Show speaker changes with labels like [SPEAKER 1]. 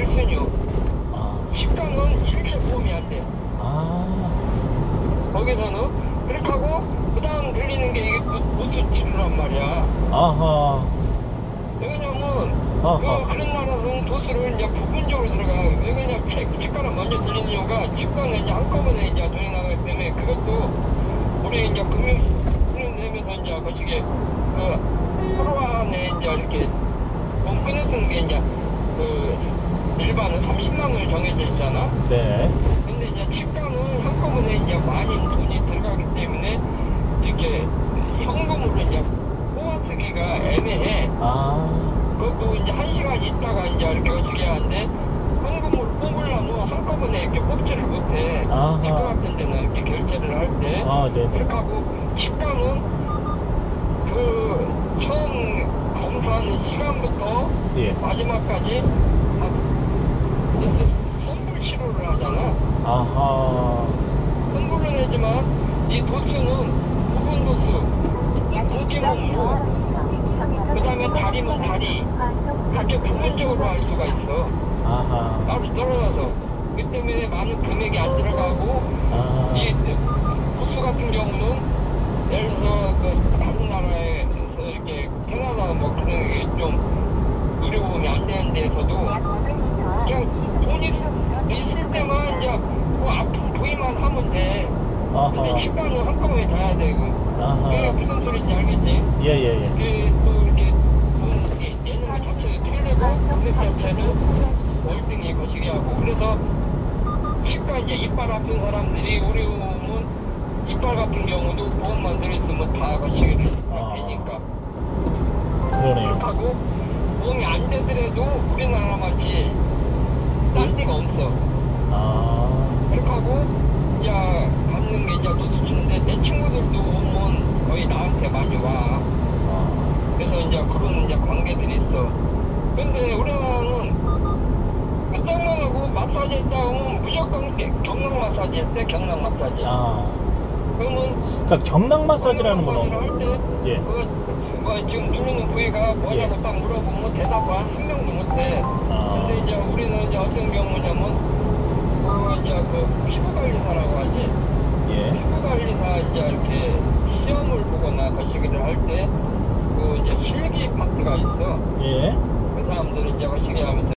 [SPEAKER 1] 1순위요.
[SPEAKER 2] 아,
[SPEAKER 1] 치과는 일체 보험이 안 돼.
[SPEAKER 2] 아,
[SPEAKER 1] 거기서는. 그렇게 하고, 그 다음 들리는 게 이게 도수 치료란 말이야.
[SPEAKER 2] 아하,
[SPEAKER 1] 왜냐면,
[SPEAKER 2] 아하.
[SPEAKER 1] 그런 나라에서는 도수를 이제 부분적으로 들어가요. 왜냐면, 치과는 먼저 들리는 이유가, 치과는 이제 한꺼번에 이제 돈이 나가기 때문에, 그것도, 우리 이제 금융, 내면서 이제 거시기, 하루 안에 이제 이렇게, 돈 끊어 쓰는 게 이제, 일반은 30만 원이 정해져 있잖아.
[SPEAKER 2] 네.
[SPEAKER 1] 근데 이제 치과는 한꺼번에 이제 많이 돈이 들어가기 때문에 이렇게 현금으로 이제 뽑아 쓰기가 애매해.
[SPEAKER 2] 아,
[SPEAKER 1] 그것도 이제 1시간 있다가 이제 이렇게 어떻게 하는데 현금으로 뽑으려면 한꺼번에 이렇게 뽑지를 못해.
[SPEAKER 2] 아하.
[SPEAKER 1] 치과 같은 데는 이렇게 결제를 할 때.
[SPEAKER 2] 아, 네네.
[SPEAKER 1] 그렇게 하고 치과는 처음 검사하는 시간부터
[SPEAKER 2] 예.
[SPEAKER 1] 마지막까지 선불 치료를 하잖아.
[SPEAKER 2] 아하.
[SPEAKER 1] 선불은 하지만 이 도수는 부분 도수, 그 다음에 다리면 다리, 그렇게 부분적으로 할 수가 있어.
[SPEAKER 2] 아하.
[SPEAKER 1] 따로 떨어져서. 그 때문에 많은 금액이 안 들어가고,
[SPEAKER 2] 아,
[SPEAKER 1] 이 도수 같은 경우는 예를 들어서 다른 나라에서 이렇게 캐나다 뭐 그런 게 좀 의료보험이 안 되는 데에서도 그냥 돈이 있을 때만 이제 뭐 아픈 부위만 하면 돼. 근데
[SPEAKER 2] 아하.
[SPEAKER 1] 치과는 한꺼번에 다 해야 되고. 그게
[SPEAKER 2] 아하.
[SPEAKER 1] 무슨 소리인지 알겠지?
[SPEAKER 2] 예, 예, 예.
[SPEAKER 1] 그게 또 이렇게 돈 내는 것 자체도 틀리고 금액 자체는 월등히 거시기 하고. 그래서 치과 이제 이빨 아픈 사람들이 의료보험은 이빨 같은 경우도 보험만 들어있으면 다 거시기를 되니까.
[SPEAKER 2] 그러네요.
[SPEAKER 1] 하고 보험이 안 되더라도 우리나라같이 딴 데가 없어.
[SPEAKER 2] 아,
[SPEAKER 1] 그렇게 하고 이제 받는 게 이제 도수 주는데 내 친구들도 오면 거의 나한테 많이 와. 그래서 이제 그런 이제 관계들이 있어. 근데 우리나라는 땅만하고 마사지 했다 하면 무조건 경락 마사지 했대. 경락 마사지.
[SPEAKER 2] 아.
[SPEAKER 1] 그러면
[SPEAKER 2] 그러니까 경락 마사지라는
[SPEAKER 1] 마사지를
[SPEAKER 2] 거는
[SPEAKER 1] 할 때
[SPEAKER 2] 예.
[SPEAKER 1] 지금 누르는 부위가 뭐냐고 딱 물어보면 대답을 한 명도 못해. 근데 이제 우리는 이제 어떤 경우냐면 이제 피부관리사라고 하지.
[SPEAKER 2] 예.
[SPEAKER 1] 피부관리사 이제 이렇게 시험을 보거나 거시기를 할 때 이제 실기 파트가 있어.
[SPEAKER 2] 예.
[SPEAKER 1] 그 사람들은 이제 거시기 하면서